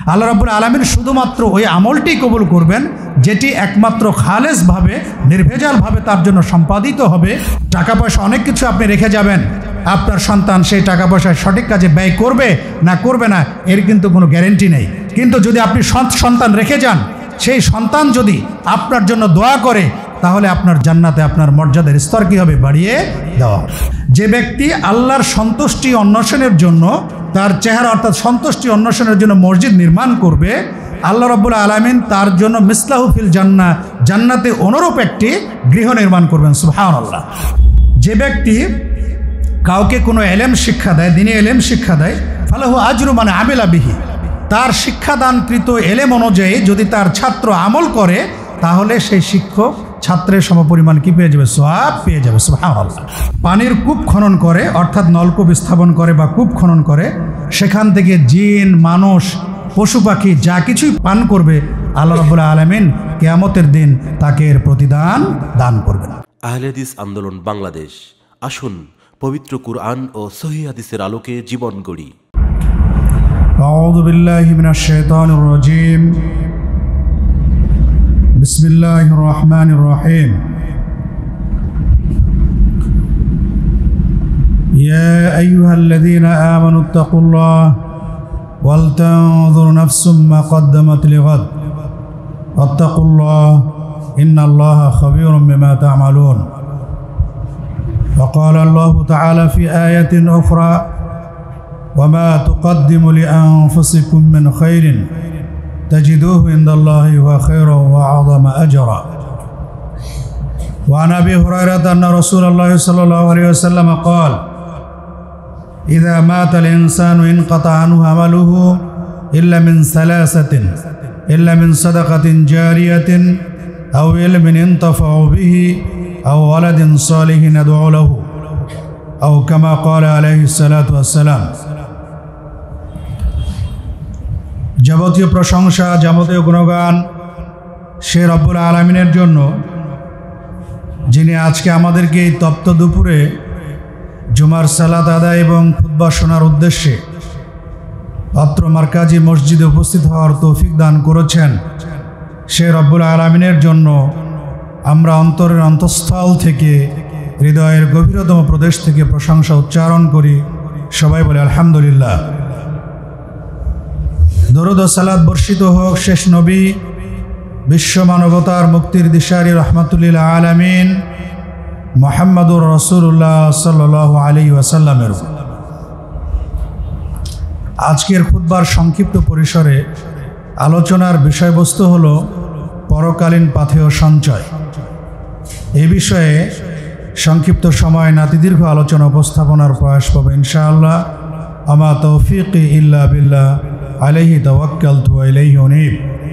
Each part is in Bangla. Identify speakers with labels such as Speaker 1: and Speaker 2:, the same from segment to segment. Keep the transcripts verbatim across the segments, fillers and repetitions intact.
Speaker 1: আল্লাহ রাব্বুল আলামিন শুধুমাত্র ওই আমলটি কবুল করবেন যেটি একমাত্র খালেসভাবে নির্ভেজালভাবে তার জন্য সম্পাদিত হবে। টাকা পয়সা অনেক কিছু আপনি রেখে যাবেন, আপনার সন্তান সেই টাকা পয়সা সঠিক কাজে ব্যয় করবে না করবে না এর কিন্তু কোনো গ্যারেন্টি নেই। কিন্তু যদি আপনি সৎ সন্তান রেখে যান, সেই সন্তান যদি আপনার জন্য দোয়া করে, তাহলে আপনার জান্নাতে আপনার মর্যাদার স্তর কী হবে? বাড়িয়ে দেওয়া হবে। যে ব্যক্তি আল্লাহর সন্তুষ্টি অন্বেষণের জন্য, তার চেহারা অর্থাৎ সন্তুষ্টি অন্বেষণের জন্য মসজিদ নির্মাণ করবে, আল্লাহ রাব্বুল আলামিন তার জন্য মিসলাহু ফিল জান্নাহ, জান্নাতে অনুরূপ একটি গৃহ নির্মাণ করবেন। সুবহানাল্লাহ। যে ব্যক্তি কাউকে কোনো এলেম শিক্ষা দেয়, দিনী এলেম শিক্ষা দেয়, ফালাহু আজরু মানে আমিলা বিহি, তার শিক্ষাদানকৃত এলেম অনুযায়ী যদি তার ছাত্র আমল করে, তাহলে সেই শিক্ষক ছাত্রের সমপরিমাণ কি পেয়ে যাবে? সওয়াব পেয়ে যাবে। সুবহানাল্লাহ। পানির কূপ খনন করে, অর্থাৎ নলকূপ স্থাপন করে বা কূপ খনন করে, সেখান থেকে জিন, মানুষ, পশু পাখি যা কিছুই পান করবে, আল্লাহ রাব্বুল আলামিন কিয়ামতের দিন তাকে এর প্রতিদান দান করবেন।
Speaker 2: আহলে হাদিস আন্দোলন বাংলাদেশ, আসুন পবিত্র কুরআন ও সহিহ হাদিসের আলোকে জীবন গড়ি।
Speaker 1: আউযু বিল্লাহি মিনাশ শাইতানির রাজীম। বিসমিল্লাহির রহমানির রহিম। ইয়া আইয়ুহাল্লাযীনা আমানুত্তাকুল্লাহ ওয়াল তানজুর নাফসুম মা কদ্দামাত লিগাদ ওয়াত্তাকুল্লাহ ইন্নাল্লাহা খাবীরুম বিমা তা'মালুন। وقال الله تعالى في آية أخرى وما تقدموا لأنفسكم من خير تجدوه عند الله هو خيرا وأعظم أجرا. وعن أبي هريرة أن رسول الله صلى الله عليه وسلم قال إذا مات الإنسان انقطع عنه عمله إلا من ثلاثة إلا من صدقة جارية أو علم ينتفع به أو ولد صالح يدعو له أو كما قال عليه الصلاة والسلام. যাবতীয় প্রশংসা, যাবতীয় গুণগান সে রব্বুল আলামিনের জন্য, যিনি আজকে আমাদেরকে এই তপ্ত দুপুরে জুমার সালাত আদায় এবং খুতবা শোনার উদ্দেশ্যে অত্র মারকাজি মসজিদে উপস্থিত হওয়ার তৌফিক দান করেছেন। সে রব্বুল আলামিনের জন্য আমরা অন্তরের অন্তঃস্থল থেকে, হৃদয়ের গভীরতম প্রদেশ থেকে প্রশংসা উচ্চারণ করি। সবাই বলে আলহামদুলিল্লাহ। দরুদ ও সালাত বর্ষিত হোক শেষ নবী, বিশ্ব মানবতার মুক্তির দিশারি রহমাতুল্লিল আলামিন মুহাম্মাদুর রাসূলুল্লাহ সাল্লাল্লাহু আলাইহি ওয়াসাল্লামের। আজকের খুতবার সংক্ষিপ্ত পরিসরে আলোচনার বিষয়বস্তু হলো পরকালীন পাথেয় সঞ্চয়। এই বিষয়ে সংক্ষিপ্ত সময় নাতিদীর্ঘ আলোচনা উপস্থাপনার প্রয়াস পাবো ইনশাআল্লাহ। আমা তৌফিকি ইল্লা বিল্লাহ, আলাইহি তাওয়াক্কালতু ওয়া ইলাইহি উনীব।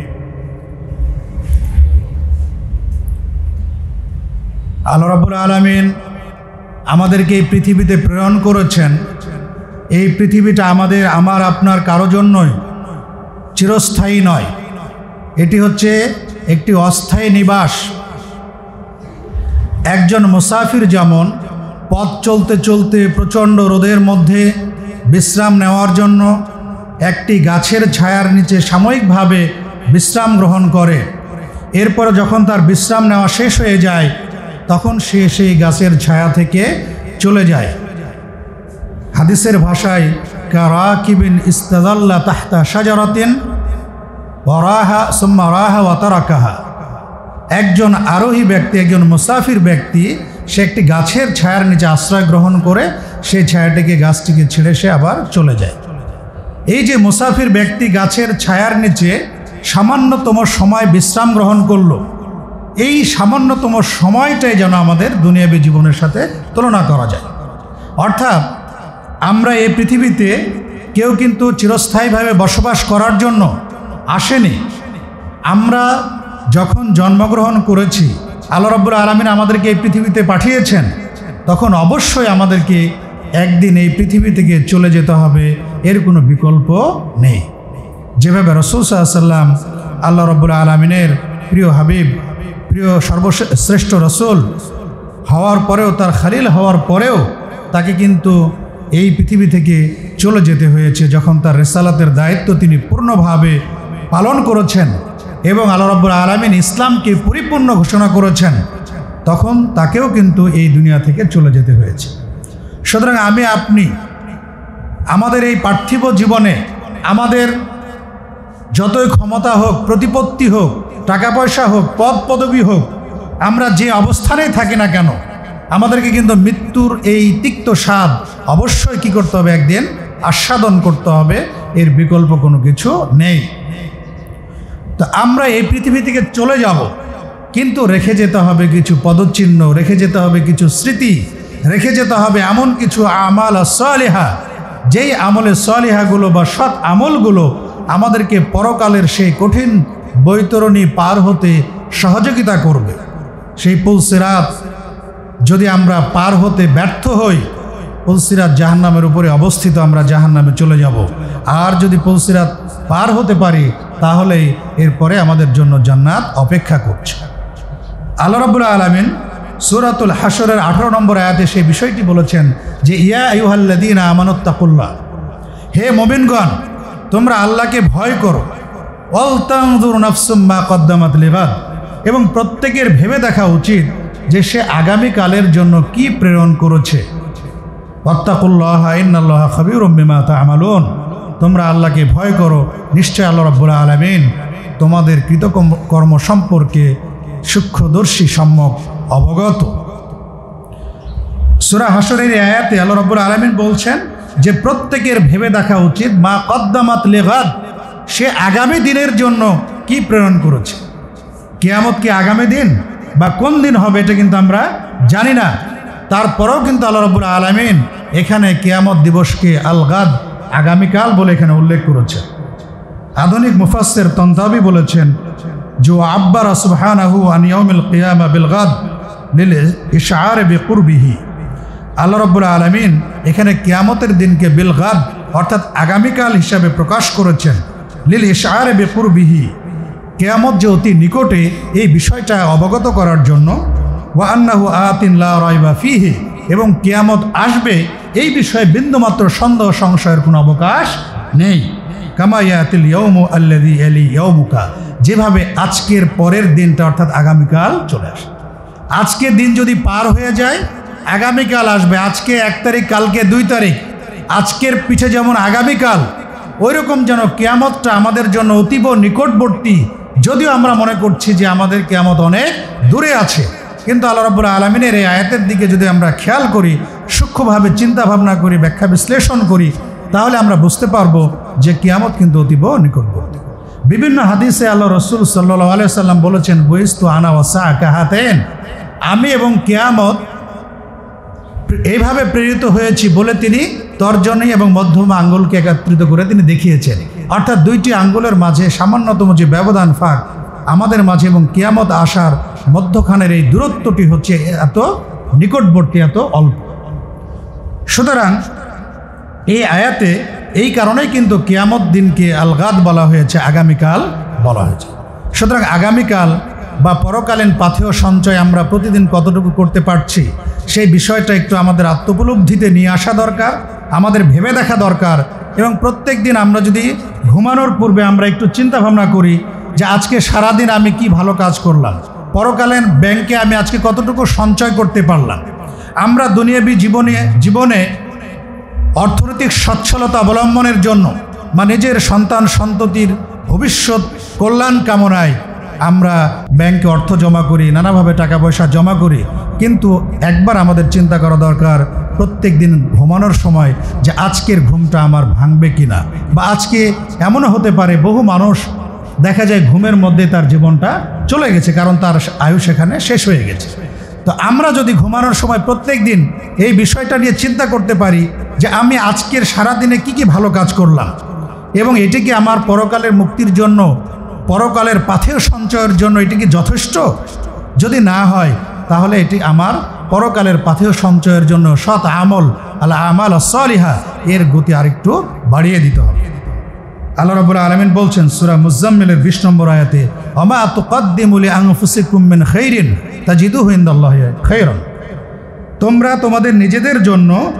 Speaker 1: আল্লাহ রাব্বুল আলামিন আমাদেরকে এই পৃথিবীতে প্রেরণ করেছেন। এই পৃথিবীটা আমাদের, আমার আপনার কারো জন্যই চিরস্থায়ী নয়। এটি হচ্ছে একটি অস্থায়ী নিবাস। একজন মুসাফির যেমন পথ চলতে চলতে প্রচণ্ড রোদের মধ্যে বিশ্রাম নেওয়ার জন্য একটি গাছের ছায়ার নিচে সাময়িকভাবে বিশ্রাম গ্রহণ করে, এরপরে যখন তার বিশ্রাম নেওয়া শেষ হয়ে যায় তখন সে সেই গাছের ছায়া থেকে চলে যায়। হাদিসের ভাষায় কারাকিবিন ইস্তাযাল্লা তাহতা শাজারাতিন ওয়ারাহা সুম্মা রাহা ওয়া তারাকাহা। একজন আরোহী ব্যক্তি, একজন মুসাফির ব্যক্তি, সে একটি গাছের ছায়ার নিচে আশ্রয় গ্রহণ করে সেই ছায়াটিকে, গাছটিকে ছেড়ে সে আবার চলে যায়। এই যে মুসাফির ব্যক্তি গাছের ছায়ার নিচে সামান্যতম সময় বিশ্রাম গ্রহণ করলো, এই সামান্যতম সময়টাই যেন আমাদের দুনিয়াবী জীবনের সাথে তুলনা করা যায়। অর্থাৎ আমরা এই পৃথিবীতে কেউ কিন্তু চিরস্থায়ীভাবে বসবাস করার জন্য আসেনি। আমরা যখন জন্মগ্রহণ করেছি, আল্লাহ রাব্বুল আলামিন আমাদেরকে এই পৃথিবীতে পাঠিয়েছেন, তখন অবশ্যই আমাদেরকে একদিন এই পৃথিবী থেকে চলে যেতে হবে, এর কোনো বিকল্প নেই। যেভাবে রাসূল সাল্লাল্লাহু আলাইহি ওয়াসাল্লাম আল্লাহ রাব্বুল আলামিনের প্রিয় হাবিব, প্রিয় সর্বশ্রেষ্ঠ রাসূল হওয়ার পরেও, তার খালিল হওয়ার পরেও তাকে কিন্তু এই পৃথিবী থেকে চলে যেতে হয়েছে, যখন তার রিসালাতের দায়িত্ব তিনি পূর্ণভাবে পালন করেছেন এবং আল্লাহ রাব্বুল আলামিন ইসলামকে পরিপূর্ণ ঘোষণা করেছেন, তখন তাকেও কিন্তু এই দুনিয়া থেকে চলে যেতে হয়েছে। সুতরাং আমি আপনি আমাদের এই পার্থিব জীবনে আমাদের যতই ক্ষমতা হোক, প্রতিপত্তি হোক, টাকা পয়সা হোক, পদ পদবী হোক, আমরা যে অবস্থানেই থাকি না কেন, আমাদেরকে কিন্তু মৃত্যুর এই তিক্ত স্বাদ অবশ্যই কি করতে হবে, একদিন আস্বাদন করতে হবে, এর বিকল্প কোনো কিছু নেই। তো আমরা এই পৃথিবী থেকে চলে যাব, কিন্তু রেখে যেতে হবে কিছু পদচিহ্ন, রেখে যেতে হবে কিছু স্মৃতি, রেখে যেতে হবে এমন কিছু আমাল সালিহা, যেই আমলে সালিহাগুলো বা সৎ আমলগুলো আমাদেরকে পরকালের সেই কঠিন বৈতরণী পার হতে সহযোগিতা করবে। সেই পুলসিরাত যদি আমরা পার হতে ব্যর্থ হই, পুলসিরাত জাহান্নামের উপরে অবস্থিত, আমরা জাহান্নামে চলে যাব। আর যদি পুলসিরাত পার হতে পারি, তাহলে এরপরে আমাদের জন্য জান্নাত অপেক্ষা করছে। আল্লাহ রাব্বুল আলামিন সূরাতুল হাশরের আঠারো নম্বর আয়াতে সেই বিষয়টি বলেছেন যে ইয়া আইয়ুহাল্লাযীনা আমানুত্তাকুল্লাহ, হে মুমিনগণ, তোমরা আল্লাহকে ভয় করো, ওয়াল তানজুর নাফসুম মা কদ্দামাত লিগাদ, এবং প্রত্যেকের ভেবে দেখা উচিত যে সে আগামীকালের জন্য কি প্রেরণ করেছে। ওয়াত্তাকুল্লাহা ইন্নাল্লাহা খাবীরুম বিমা তা'মালুন, তোমরা আল্লাহকে ভয় করো, নিশ্চয় আল্লাহ রাব্বুল আলামিন তোমাদের কৃতকর্ম সম্পর্কে সূক্ষ্মদর্শী, সম্যক অবগত। সূরা হাশরের আয়াতে আল্লাহ রাব্বুল আলামিন বলছেন যে প্রত্যেকের ভেবে দেখা উচিত মা কদ্দামাত লিগাদ, সে আগামী দিনের জন্য কি প্রেরণ করেছে। কিয়ামত কি আগামী দিন বা কোন দিন হবে এটা কিন্তু আমরা জানি না। তারপরেও কিন্তু আল্লাহ রাব্বুল আলামিন এখানে কিয়ামত দিবসকে আল গাদ, আগামীকাল বলে এখানে উল্লেখ করেছে। আধুনিক মুফাসসির তন্তাবি বলেছেন जो अब्बर सुबहानहु अन यौमिल क़ियामा बिल गद लिल इशार बिक़ुरबिही, আল্লাহ রাব্বুল আলামিন এখানে কিয়ামতের দিনকে বিল গাদ অর্থাৎ আগামীকাল হিসাবে প্রকাশ করেছেন, লিল ইশআর বিকুরবিহি, কিয়ামত যে অতি নিকটে এই বিষয়টা অবগত করার জন্য, ওয়া আন্নাহু আতিন লা রাইবা ফিহি, এবং কিয়ামত আসবে এই বিষয়ে বিন্দুমাত্র সন্দেহ সংশয়ের কোনো অবকাশ নেই। কামা ইয়াতিল ইয়াউমু আল্লাযী ইয়ালি ইয়াউমুকা, যেভাবে আজকের পরের দিনটা অর্থাৎ আগামীকাল চলে আসে। আজকের দিন যদি পার হয়ে যায়, আগামীকাল আসবে। আজকে এক তারিখ, কালকে দুই তারিখ, আজকের পিছে যেমন আগামীকাল, ওই রকম যেন কিয়ামতটা আমাদের জন্য অতীব নিকটবর্তী। যদিও আমরা মনে করছি যে আমাদের কিয়ামত অনেক দূরে আছে, কিন্তু আল্লাহ রাব্বুল আলামিনের এই আয়াতের দিকে যদি আমরা খেয়াল করি, সূক্ষ্মভাবে চিন্তা ভাবনা করি, ব্যাখ্যা বিশ্লেষণ করি, তাহলে আমরা বুঝতে পারবো যে কিয়ামত কিন্তু অতীব নিকটবর্তী। বিভিন্ন হাদিসে আল্লাহ রাসূল সাল্লাল্লাহু আলাইহি ওয়াসাল্লাম বলেছেন, বুইস্তু আনা ওয়া সাআ কাহাতাইন, আমি এবং কিয়ামত এইভাবে প্রেরিত হয়েছি বলে তিনি তর্জনী এবং মধ্যমা আঙ্গুলকে একত্রিত করে তিনি দেখিয়েছেন। অর্থাৎ দুইটি আঙ্গুলের মাঝে সামান্যতম যে ব্যবধান ফাঁক আমাদের মাঝে এবং কিয়ামত আসার মধ্যখানের এই দূরত্বটি হচ্ছে এত নিকটবর্তী, এত অল্প। সুতরাং এই আয়াতে এই কারণেই কিন্তু কিয়ামত দিনকে আল গাদ বলা হয়েছে, আগামীকাল বলা হয়েছে। সুতরাং আগামীকাল বা পরকালীন পাথেয় সঞ্চয় আমরা প্রতিদিন কতটুকু করতে পারছি, সেই বিষয়টা একটু আমাদের আত্মোপলব্ধিতে নিয়ে আসা দরকার, আমাদের ভেবে দেখা দরকার। এবং প্রত্যেক দিন আমরা যদি ঘুমানোর পূর্বে আমরা একটু চিন্তা ভাবনা করি যে আজকে সারাদিন আমি কি ভালো কাজ করলাম, পরকালীন ব্যাংকে আমি আজকে কতটুকু সঞ্চয় করতে পারলাম। আমরা দুনিয়াবী জীবনে জীবনে অর্থনৈতিক সচ্ছলতা অবলম্বনের জন্য বা নিজের সন্তান সন্ততির ভবিষ্যৎ কল্যাণ কামনায় আমরা ব্যাংকে অর্থ জমা করি, নানাভাবে টাকা পয়সা জমা করি, কিন্তু একবার আমাদের চিন্তা করা দরকার প্রত্যেক দিন ঘুমানোর সময় যে আজকের ঘুমটা আমার ভাঙবে কিনা। বা আজকে এমনও হতে পারে বহু মানুষ দেখা যায় ঘুমের মধ্যে তার জীবনটা চলে গেছে, কারণ তার আয়ু সেখানে শেষ হয়ে গেছে। তো আমরা যদি ঘুমানোর সময় প্রত্যেক দিন এই বিষয়টা নিয়ে চিন্তা করতে পারি যে আমি আজকের সারাদিনে কি কি ভালো কাজ করলাম এবং এটি কি আমার পরকালের মুক্তির জন্য, পরকালের পাথেয় সঞ্চয়ের জন্য এটি কি যথেষ্ট? যদি না হয় তাহলে এটি আমার পরকালের পাথেয় সঞ্চয়ের জন্য সৎ আমল, আল আমাল সালিহা, এর গতি আরেকটু বাড়িয়ে দিতে হবে। আল্লাহ রাব্বুল আলামিন বলছেন সূরা মুজাম্মিলের বিশ নম্বর আয়াতে, ওমা তুকদ্দিমু লিআনফুসিকুম মিন খাইরিন তাজিদুহু ইনদাল্লাহি খাইরান, তোমরা তোমাদের নিজেদের জন্য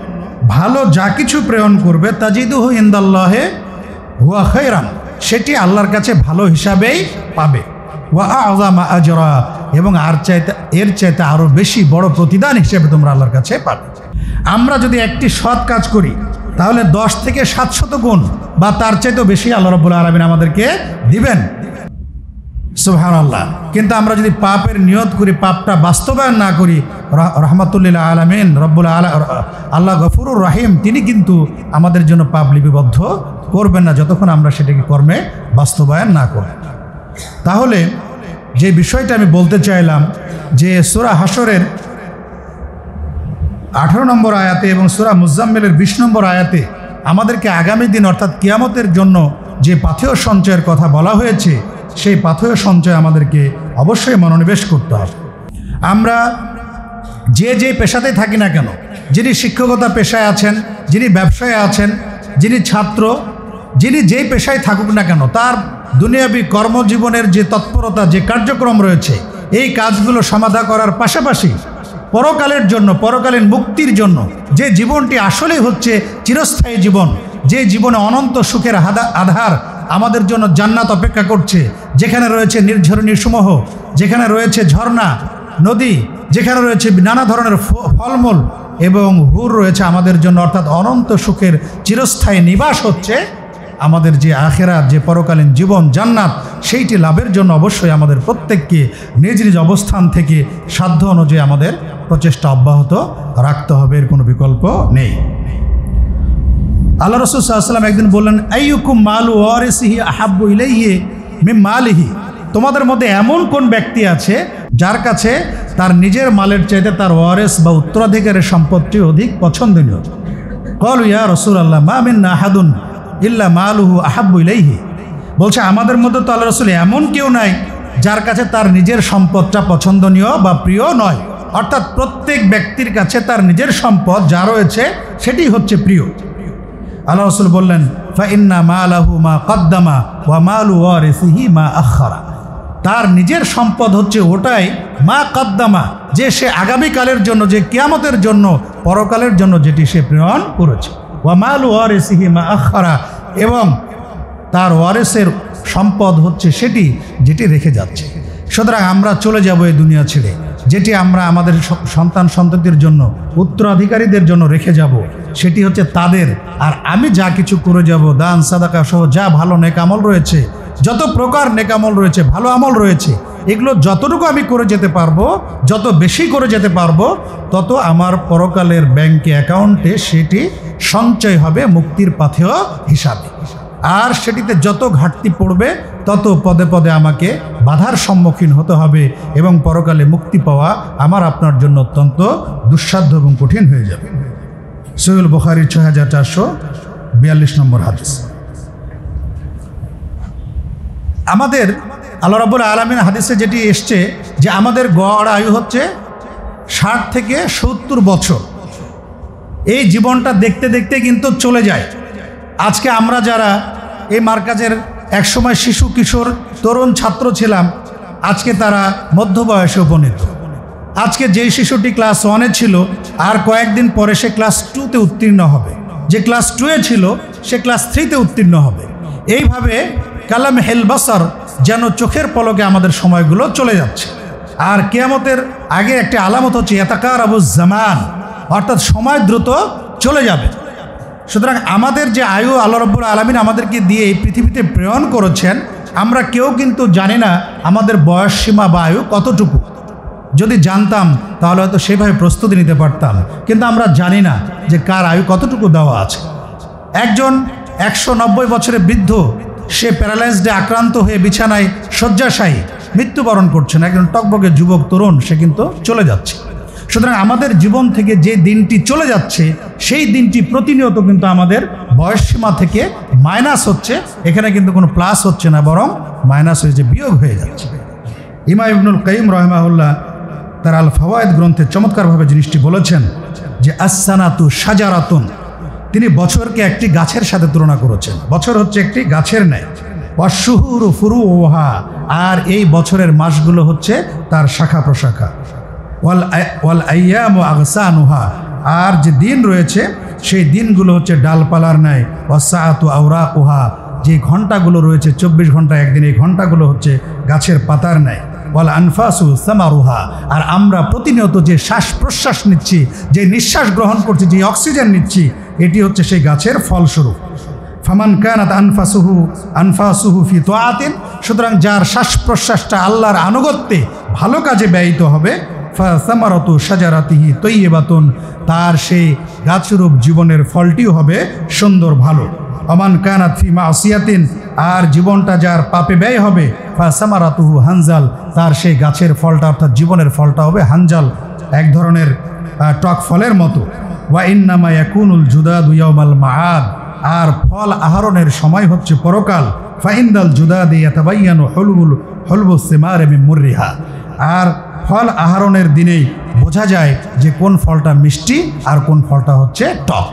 Speaker 1: ভালো যা কিছু প্রেরণ করবে তাজিদুহু ইনদাল্লাহে হুয়া খায়রান, সেটি আল্লাহর কাছে ভালো হিসাবেই পাবে। ওয়া আযমা আজরা, এবং আর চাইতে এর চাইতে আরও বেশি বড় প্রতিদান হিসেবে তোমরা আল্লাহর কাছে পাবে। আমরা যদি একটি সৎ কাজ করি তাহলে দশ থেকে সাতশত গুণ বা তার চাইতেও বেশি আল্লাহ রাব্বুল আলামিন আমাদেরকে দিবেন। সুবহানাল্লাহ। কিন্তু আমরা যদি পাপের নিয়ত করি, পাপটা বাস্তবায়ন না করি, রহমাতুল্লিল আলামিন রব্বুল আলা আল্লাহ গফুরুর রহিম তিনি কিন্তু আমাদের জন্য পাপ লিপিবদ্ধ করবেন না যতক্ষণ আমরা সেটাকে কর্মে বাস্তবায়ন না করি। তাহলে যে বিষয়টা আমি বলতে চাইলাম যে সূরা হাশরের আঠারো নম্বর আয়াতে এবং সূরা মুজাম্মিলের বিশ নম্বর আয়াতে আমাদেরকে আগামী দিন অর্থাৎ কিয়ামতের জন্য যে পাথেয় সঞ্চয়ের কথা বলা হয়েছে, সেই পাথেয় সঞ্চয় আমাদেরকে অবশ্যই মনোনিবেশ করতে হবে। আমরা যে যে পেশাতে থাকি না কেন, যিনি শিক্ষকতা পেশায় আছেন, যিনি ব্যবসায় আছেন, যিনি ছাত্র, যিনি যেই পেশায় থাকুক না কেন, তার দুনিয়াবী কর্মজীবনের যে তৎপরতা, যে কার্যক্রম রয়েছে, এই কাজগুলো সমাধা করার পাশাপাশি পরকালের জন্য, পরকালীন মুক্তির জন্য যে জীবনটি আসলেই হচ্ছে চিরস্থায়ী জীবন, যে জীবনে অনন্ত সুখের আধার আমাদের জন্য জান্নাত অপেক্ষা করছে, যেখানে রয়েছে নির্ঝরণী সমূহ, যেখানে রয়েছে ঝর্ণা নদী, যেখানে রয়েছে নানা ধরনের ফলমূল এবং হুর রয়েছে আমাদের জন্য, অর্থাৎ অনন্ত সুখের চিরস্থায়ী নিবাস হচ্ছে আমাদের যে আখেরাত, যে পরকালীন জীবন জান্নাত, সেইটি লাভের জন্য অবশ্যই আমাদের প্রত্যেককে নিজ নিজ অবস্থান থেকে সাধ্য অনুযায়ী আমাদের প্রচেষ্টা অব্যাহত রাখতে হবে, এর কোনো বিকল্প নেই। আল্লাহ রাসূল সাল্লাল্লাহু আলাইহি ওয়াসাল্লাম একদিন বললেন, আইয়ুকুম মালু ওয়ারিসিহি আহাব্বু ইলাইহি মিন মালিহি, তোমাদের মধ্যে এমন কোন ব্যক্তি আছে যার কাছে তার নিজের মালের চাইতে তার ওয়ারিস বা উত্তরাধিকারের সম্পত্তি অধিক পছন্দনীয়। ক্বালু ইয়া রাসূলুল্লাহ মা মিন্না আহাদুন ইল্লা মালুহু আহাব্বু ইলাইহি, বলছে আমাদের মধ্যে তো আল্লাহ রাসূল এমন কেউ নাই যার কাছে তার নিজের সম্পদটা পছন্দনীয় বা প্রিয় নয়, অর্থাৎ প্রত্যেক ব্যক্তির কাছে তার নিজের সম্পদ যা রয়েছে সেটি হচ্ছে প্রিয়। আল্লাহ রাসূল বললেন, ফা ইন্না মালাহু মা কদ্দামা ওয়া মালু ওয়ারিসিহি মা আখারা, তার নিজের সম্পদ হচ্ছে ওটাই মা কদ্দামা, যে সে আগামীকালের জন্য, যে কিয়ামতের জন্য, পরকালের জন্য যেটি সে প্রেরণ করেছে। ওয়া মালু ওয়ারিসিহি মা আখারা, এবং তার ওয়ারিসের সম্পদ হচ্ছে সেটি যেটি রেখে যাচ্ছে। সুতরাং আমরা চলে যাব এই দুনিয়া ছেড়ে, যেটি আমরা আমাদের সন্তান সন্ততির জন্য, উত্তরাধিকারীদের জন্য রেখে যাব, সেটি হচ্ছে তাদের। আর আমি যা কিছু করে যাব, দান সাদাকা সহ যা ভালো নেকামল রয়েছে, যত প্রকার নেকামল রয়েছে, ভালো আমল রয়েছে, এগুলো যতটুকু আমি করে যেতে পারবো, যত বেশি করে যেতে পারবো, তত আমার পরকালের ব্যাংকে অ্যাকাউন্টে সেটি সঞ্চয় হবে মুক্তির পাথেয় হিসাবে। আর সেটিতে যত ঘাটতি পড়বে তত পদে পদে আমাকে বাধার সম্মুখীন হতে হবে এবং পরকালে মুক্তি পাওয়া আমার আপনার জন্য অত্যন্ত দুঃসাধ্য এবং কঠিন হয়ে যাবে। সহিহ বুখারী ছয় হাজার চারশো বিয়াল্লিশ নম্বর হাদিস। আমাদের আল্লাহ রাব্বুল আলামিন হাদিসে যেটি এসছে যে আমাদের গড় আয়ু হচ্ছে ষাট থেকে সত্তর বছর। এই জীবনটা দেখতে দেখতে কিন্তু চলে যায়। আজকে আমরা যারা এই মার্কাজের একসময় শিশু কিশোর তরুণ ছাত্র ছিলাম, আজকে তারা মধ্য বয়সে উপনীত। আজকে যেই শিশুটি ক্লাস ওয়ানে ছিল, আর কয়েকদিন পরে সে ক্লাস টুতে উত্তীর্ণ হবে, যে ক্লাস টুয়ে ছিল সে ক্লাস থ্রিতে উত্তীর্ণ হবে। এইভাবে কালাম হেল বাসার, যেন চোখের পলকে আমাদের সময়গুলো চলে যাচ্ছে। আর কিয়ামতের আগে একটি আলামত হচ্ছে ইয়াতাকারাবু জামান, অর্থাৎ সময় দ্রুত চলে যাবে। সুতরাং আমাদের যে আয়ু আল্লাহ রাব্বুল আলামিন আমাদেরকে দিয়ে এই পৃথিবীতে প্রেরণ করেছেন, আমরা কেউ কিন্তু জানি না আমাদের বয়স সীমা বা আয়ু কতটুকু। যদি জানতাম তাহলে হয়তো সেভাবে প্রস্তুতি নিতে পারতাম, কিন্তু আমরা জানি না যে কার আয়ু কতটুকু দেওয়া আছে। একজন একশো নব্বই বছরের বৃদ্ধ, সে প্যারালাইজডে আক্রান্ত হয়ে বিছানায় শয্যাশায়ী মৃত্যুবরণ করছেন। একজন টকবকে যুবক তরুণ, সে কিন্তু চলে যাচ্ছে। সুতরাং আমাদের জীবন থেকে যে দিনটি চলে যাচ্ছে, সেই দিনটি প্রতিনিয়ত কিন্তু আমাদের বয়সসীমা থেকে মাইনাস হচ্ছে। এখানে কিন্তু কোনো প্লাস হচ্ছে না, বরং মাইনাস হয়েছে, বিয়োগ হয়ে যাচ্ছে। ইমাম ইবনুল কাইয়িম রাহিমাহুল্লাহ তার আল ফাওয়ায়েদ গ্রন্থে চমৎকারভাবে জিনিসটি বলেছেন যে আসসানাতু শাজারাতুন, তিনি বছরকে একটি গাছের সাথে তুলনা করেছেন। বছর হচ্ছে একটি গাছের ন্যায়। ওয়াশুহুরু ফুরুউহা, আর এই বছরের মাসগুলো হচ্ছে তার শাখা প্রশাখা। ওয়াল ওয়াল আইয়ামু আগসানুহা, আর যে দিন রয়েছে সেই দিনগুলো হচ্ছে ডালপালার ন্যায়। ওয়াসাআতু আওরাকুহা, যে ঘন্টাগুলো রয়েছে চব্বিশ ঘন্টা একদিন, এই ঘন্টাগুলো হচ্ছে গাছের পাতার ন্যায়। ওয়াল আনফাসু সামারুহা, আর আমরা প্রতিনিয়ত যে শ্বাস প্রশ্বাস নিচ্ছি, যে নিঃশ্বাস গ্রহণ করছি, যে অক্সিজেন নিচ্ছি, এটি হচ্ছে সেই গাছের ফলস্বরূপ। ফামান কানাত আনফাসুহু আনফাসুহু ফি তাআতিন, সুতরাং যার শ্বাস প্রশ্বাসটা আল্লাহর আনুগত্যে ভালো কাজে ব্যয়িত হবে, ফাসামারাতু শাজারাতিহি তাইয়্যিবাতুন, তার সেই গাছরূপ জীবনের ফলটিও হবে সুন্দর ভালো। আমান কানাত ফি মাসিয়াতিন, আর জীবনটা যার পাপে ব্যয় হবে, ফাসামারাতুহু হানজাল, তার সেই গাছের ফলটা অর্থাৎ জীবনের ফলটা হবে হানজাল, এক ধরনের টক ফলের মতো। ওয়া ইন্নামা ইয়াকুনুল জুদাদু ইয়াউমাল মাআদ, আর ফল আহরণের সময় হচ্ছে পরকাল। ফাইন্দাল জুদাদি ইয়াতাবায়ানু হুলবুল হুলবুস সিমারি মিন মুররিহা, আর ফল আহরণের দিনেই বোঝা যায় যে কোন ফলটা মিষ্টি আর কোন ফলটা হচ্ছে টক।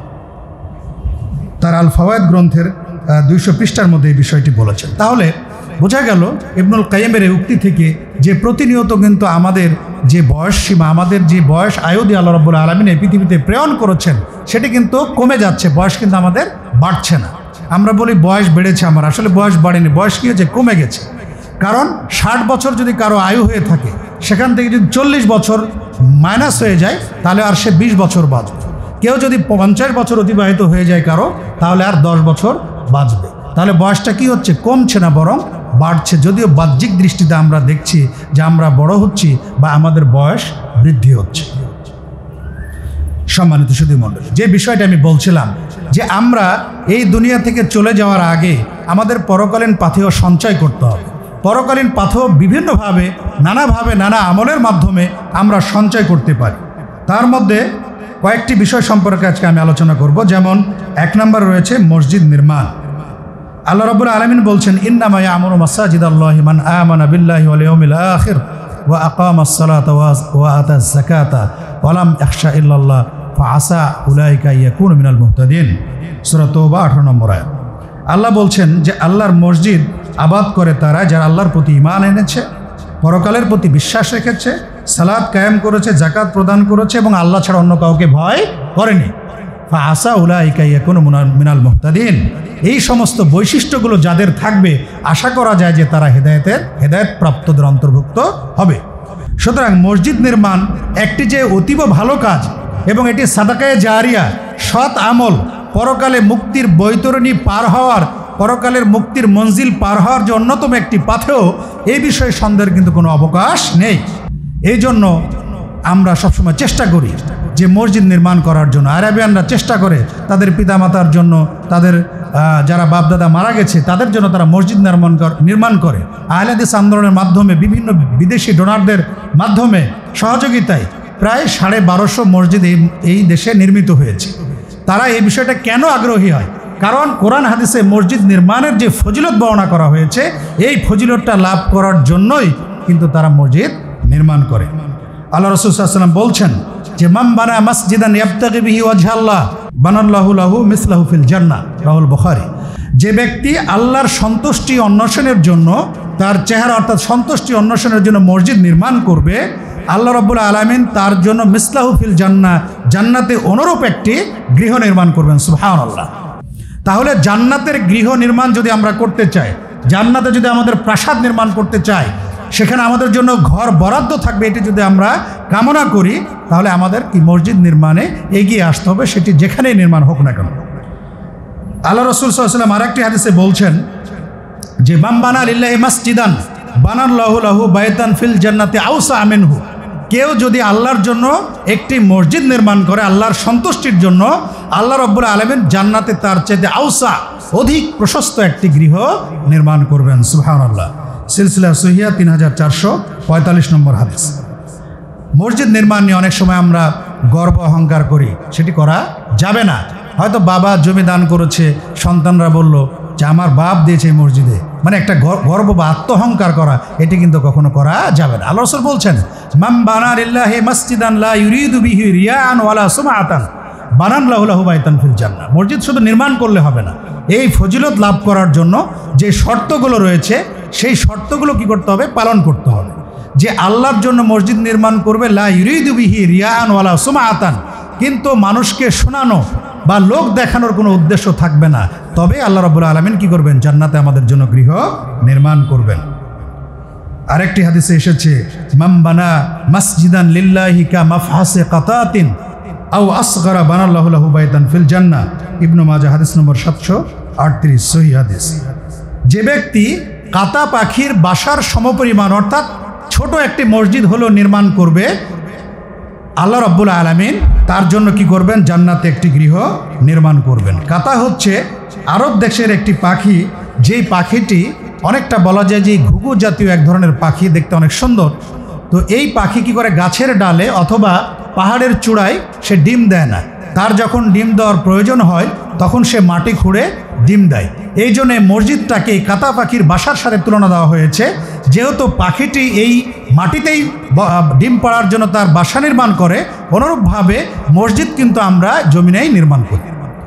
Speaker 1: তার আল ফাওয়ায়েদ গ্রন্থের দুইশো পৃষ্ঠার মধ্যে এই বিষয়টি বলেছেন। তাহলে বোঝা গেল ইবনুল কাইয়িমের এই উক্তি থেকে যে প্রতিনিয়ত কিন্তু আমাদের যে বয়স সীমা, আমাদের যে বয়স আয়ু দিয়ে আল্লাহ রাব্বুল আলামিন এই পৃথিবীতে প্রেরণ করেছেন, সেটি কিন্তু কমে যাচ্ছে, বয়স কিন্তু আমাদের বাড়ছে না। আমরা বলি বয়স বেড়েছে আমার, আসলে বয়স বাড়েনি, বয়স কী হয়েছে, কমে গেছে। কারণ ষাট বছর যদি কারো আয়ু হয়ে থাকে, সেখান থেকে যদি চল্লিশ বছর মাইনাস হয়ে যায়, তাহলে আর সে বিশ বছর বাঁচবে। কেউ যদি পঞ্চাশ বছর অতিবাহিত হয়ে যায় কারো, তাহলে আর দশ বছর বাঁচবে। তাহলে বয়সটা কি হচ্ছে, কমছে না বরং বাড়ছে। যদিও বাহ্যিক দৃষ্টিতে আমরা দেখছি যে আমরা বড় হচ্ছি বা আমাদের বয়স বৃদ্ধি হচ্ছে। সম্মানিত সুধী মণ্ডলী, যে বিষয়টা আমি বলছিলাম যে আমরা এই দুনিয়া থেকে চলে যাওয়ার আগে আমাদের পরকালীন পাথেয় সঞ্চয় করতে হবে। পরকালীন পাথেয় বিভিন্নভাবে, নানাভাবে, নানা আমলের মাধ্যমে আমরা সঞ্চয় করতে পারি। তার মধ্যে কয়েকটি বিষয় সম্পর্কে আজকে আমি আলোচনা করব। যেমন এক নম্বর রয়েছে মসজিদ নির্মাণ। আল্লাহ রাব্বুল আলামিন বলছেন, ইন্নামা ইয়ামুরু মাসাজিদাল্লাহি মান আমানা বিল্লাহি ওয়াল ইয়াউমিল আখির ওয়া আকামাস সালাতা ওয়া আতাজ যাকাতা ওয়া লাম ইয়াখশা ইল্লাল্লাহ ফাআসা উলাইকা ইয়াকুনু মিনাল মুহতাদিন। সূরা তাওবা আঠারো নম্বর আয়াত। আল্লাহ বলছেন যে আল্লাহর মসজিদ আবাদ করে তারা যারা আল্লাহর প্রতি ঈমান এনেছে, পরকালের প্রতি বিশ্বাস রেখেছে, সালাত কায়েম করেছে, যাকাত প্রদান করেছে এবং আল্লাহ ছাড়া অন্য কাউকে ভয় করেনি। ফাআসা উলাইকা ইয়াকুনু মিনাল মুহতাদিন। এই সমস্ত বৈশিষ্ট্যগুলো যাদের থাকবে, আশা করা যায় যে তারা হেদায়েতের হেদায়েত প্রাপ্তদের অন্তর্ভুক্ত হবে। সুতরাং মসজিদ নির্মাণ একটি যে অতীব ভালো কাজ এবং এটি সাদাকায়ে জারিয়া, সৎ আমল, পরকালে মুক্তির বৈতরণী পার হওয়ার, পরকালের মুক্তির মঞ্জিল পার হওয়ার যে অন্যতম একটি পাথেয়, এই বিষয়ে সন্দেহের কিন্তু কোনো অবকাশ নেই। এই জন্য আমরা সবসময় চেষ্টা করি যে মসজিদ নির্মাণ করার জন্য। আরবিয়ানরা চেষ্টা করে তাদের পিতামাতার জন্য, তাদের যারা বাপদাদা মারা গেছে তাদের জন্য তারা মসজিদ নির্মাণ নির্মাণ করে। আহলে হাদিস আন্দোলনের মাধ্যমে, বিভিন্ন বিদেশি ডোনারদের মাধ্যমে সহযোগিতায় প্রায় সাড়ে বারোশো মসজিদ এই এই দেশে নির্মিত হয়েছে। তারা এই বিষয়টা কেন আগ্রহী হয়? কারণ কোরআন হাদিসে মসজিদ নির্মাণের যে ফজিলত বর্ণনা করা হয়েছে, এই ফজিলতটা লাভ করার জন্যই কিন্তু তারা মসজিদ নির্মাণ করে। আল্লাহ রাসূল সাল্লাল্লাহু আলাইহি ওয়াসাল্লাম বলছেন যে মান বানা মাসজিদান ইয়াবতাগি বিহি ওয়াজহাল্লাহ বানাল্লাহু লাহু মিসলাহু ফিল জান্নাহ, রাহুল বুখারী। যে ব্যক্তি আল্লাহর সন্তুষ্টি অন্বেষণের জন্য, তার চেহারা অর্থাৎ সন্তুষ্টি অন্বেষণের জন্য মসজিদ নির্মাণ করবে, আল্লাহ রাব্বুল আলামিন তার জন্য মিসলাহু ফিল জান্নাহ, জান্নাতে অনুরূপ একটি গৃহ নির্মাণ করবেন। সুবহানাল্লাহ। তাহলে জান্নাতের গৃহ নির্মাণ যদি আমরা করতে চাই, জান্নাতে যদি আমাদের প্রাসাদ নির্মাণ করতে চাই, সেখানে আমাদের জন্য ঘর বরাদ্দ থাকবে, এটি যদি আমরা কামনা করি, তাহলে আমাদের কি মসজিদ নির্মাণে এগিয়ে আসতে হবে, সেটি যেখানেই নির্মাণ হোক না কেন। আল্লাহ রাসূল সাল্লাল্লাহু আলাইহি ওয়াসাল্লাম আরেকটি হাদিসে বলছেন যে মান বানা লিল্লাহি মাসজিদান বানাল্লাহু লাহু বাইতান ফিল জান্নাতি আওসা মিনহু। কেউ যদি আল্লাহর জন্য একটি মসজিদ নির্মাণ করে, আল্লাহর সন্তুষ্টির জন্য, আল্লাহ রাব্বুল আলামিন জান্নাতে তার চাইতে আওসা, অধিক প্রশস্ত একটি গৃহ নির্মাণ করবেন। সুবহানাল্লাহ। সিলসিলা সহিয়া তিন হাজার চারশো পঁয়তাল্লিশ নম্বর হাদিস। মসজিদ নির্মাণ নিয়ে অনেক সময় আমরা গর্ব অহংকার করি, সেটি করা যাবে না। হয়তো বাবা জমি দান করেছে, সন্তানরা বলল যে আমার বাপ দিয়েছে এই মসজিদে, মানে একটা গর্ব বা আত্মহংকার করা, এটি কিন্তু কখনো করা যাবে না। আল্লাহ রাসূল বলছেন মান বানা লিল্লাহি মাসজিদান লা ইউরিদু বিহি রিয়াআন ওয়ালা সুমআতান বানাল্লাহু লাহু বাইতান ফিল জান্নাহ। মসজিদ শুধু নির্মাণ করলে হবে না, এই ফজিলত লাভ করার জন্য যে শর্তগুলো রয়েছে, সেই শর্তগুলো কি করতে হবে? পালন করতে হবে। যে আল্লাহর জন্য মসজিদ নির্মাণ করবে, লা ইউরিদু বিহি রিয়াআন ওয়ালা সুমআতান, কিন্তু মানুষকে শোনানো বা লোক দেখানোর কোনো উদ্দেশ্য থাকবে না, তবে আল্লাহ রাব্বুল আলামিন কি করবেন? জান্নাতে আমাদের জন্য গৃহ নির্মাণ করবেন। আরেকটি হাদিসে এসেছে, মান বানা মাসজিদান লিল্লাহি কা মাফহাসে কাতাতিন আও আসগারা বানাল্লাহু লাহু বাইতান ফিল জান্নাহ। ইবনে মাজাহ হাদিস নম্বর সাতশো আটত্রিশ, সহিহ হাদিস। যে ব্যক্তি কাতা পাখির বাসার সমপরিমাণ অর্থাৎ ছোট একটি মসজিদ হলো নির্মাণ করবে, আল্লাহ রাব্বুল আলামিন তার জন্য কি করবেন? জান্নাতে একটি গৃহ নির্মাণ করবেন। কাতা হচ্ছে আরব দেশের একটি পাখি, যেই পাখিটি অনেকটা বলা যায় যে ঘুঘু জাতীয় এক ধরনের পাখি, দেখতে অনেক সুন্দর। তো এই পাখি কি করে? গাছের ডালে অথবা পাহাড়ের চূড়ায় সে ডিম দেয় না, তার যখন ডিম দেওয়ার প্রয়োজন হয় তখন সে মাটি খুঁড়ে ডিম দেয়। এই জন্যে মসজিদটাকে কাতা পাখির বাসার সাথে তুলনা দেওয়া হয়েছে, যেহেতু পাখিটি এই মাটিতেই ডিম পাড়ার জন্য তার বাসা নির্মাণ করে, অনুরূপভাবে মসজিদ কিন্তু আমরা জমিনেই নির্মাণ করি।